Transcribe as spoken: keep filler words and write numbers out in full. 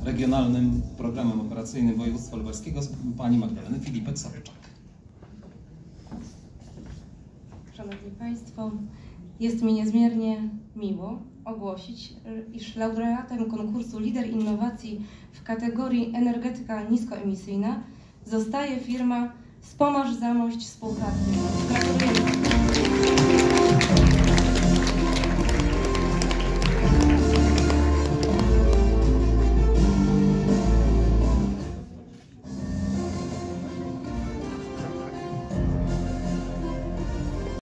Regionalnym Programem Operacyjnym Województwa Lubelskiego pani Magdaleny Filipek-Sobczak. Szanowni Państwo, jest mi niezmiernie miło ogłosić, iż laureatem konkursu Lider Innowacji w kategorii Energetyka Niskoemisyjna zostaje firma Spomarz Zamość Spółka Akcyjna. Gratulujemy.